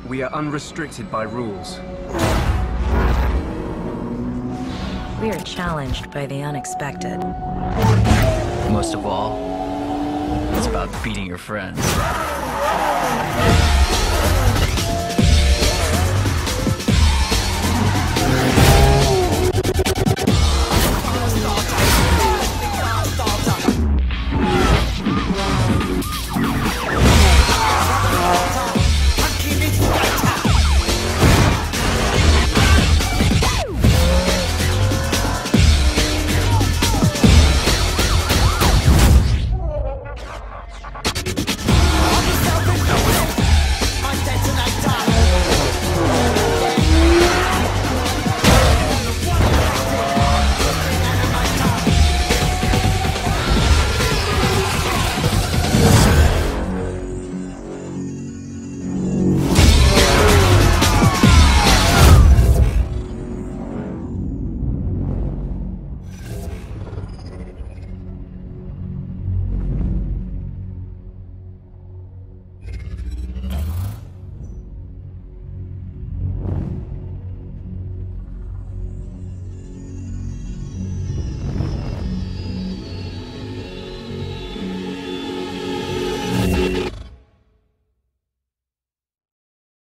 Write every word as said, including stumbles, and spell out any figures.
We are unrestricted by rules. We are challenged by the unexpected. Most of all, it's about beating your friends.